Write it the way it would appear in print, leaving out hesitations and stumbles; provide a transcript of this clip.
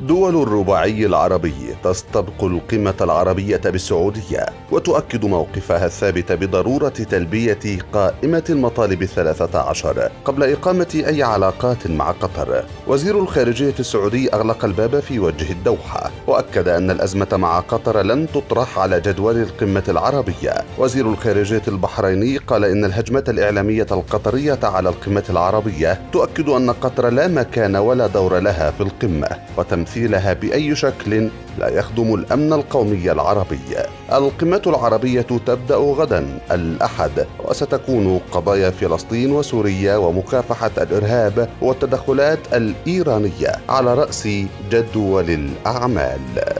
دول الرباعي العربي تستبق القمة العربية بالسعودية وتؤكد موقفها الثابت بضرورة تلبية قائمة المطالب 13 قبل إقامة أي علاقات مع قطر. وزير الخارجية السعودي أغلق الباب في وجه الدوحة وأكد أن الأزمة مع قطر لن تطرح على جدول القمة العربية. وزير الخارجية البحريني قال إن الهجمة الإعلامية القطرية على القمة العربية تؤكد أن قطر لا مكان ولا دور لها في القمة وتمثيلها بأي شكل لا يخدم الأمن القومي العربي. القمة العربية تبدأ غدا الأحد وستكون قضايا فلسطين وسوريا ومكافحة الإرهاب والتدخلات الإيرانية على رأس جدول الأعمال.